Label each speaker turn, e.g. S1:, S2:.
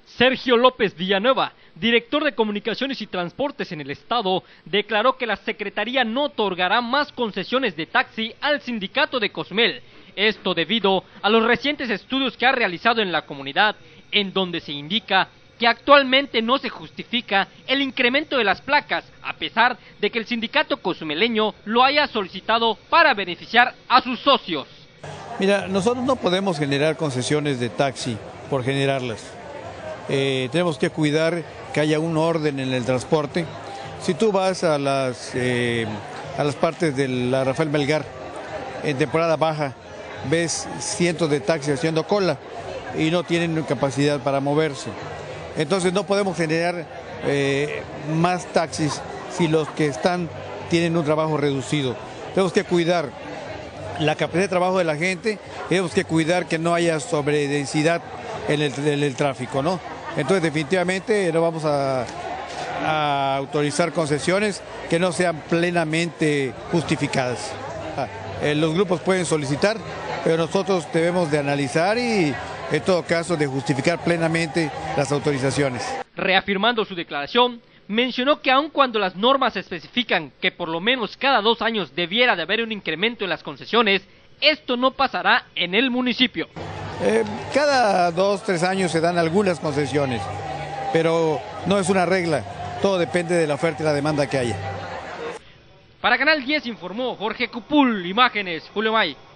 S1: Sergio López Villanueva, director de Comunicaciones y Transportes en el Estado, declaró que la Secretaría no otorgará más concesiones de taxi al sindicato de Cozumel. Esto debido a los recientes estudios que ha realizado en la comunidad, en donde se indica que actualmente no se justifica el incremento de las placas, a pesar de que el sindicato cozumeleño lo haya solicitado para beneficiar a sus socios.
S2: Mira, nosotros no podemos generar concesiones de taxi por generarlas. Tenemos que cuidar que haya un orden en el transporte. Si tú vas a las partes de la Rafael Melgar en temporada baja, ves cientos de taxis haciendo cola y no tienen capacidad para moverse. Entonces no podemos generar más taxis si los que están tienen un trabajo reducido. Tenemos que cuidar la capacidad de trabajo de la gente, tenemos que cuidar que no haya sobredensidad en el tráfico, ¿no? Entonces definitivamente no vamos a autorizar concesiones que no sean plenamente justificadas. Los grupos pueden solicitar, pero nosotros debemos de analizar y en todo caso de justificar plenamente las autorizaciones.
S1: Reafirmando su declaración, mencionó que aun cuando las normas especifican que por lo menos cada 2 años debiera de haber un incremento en las concesiones, esto no pasará en el municipio.
S2: Cada 2 o 3 años se dan algunas concesiones, pero no es una regla, todo depende de la oferta y la demanda que haya.
S1: Para Canal 10 informó Jorge Cupul, imágenes Julio May.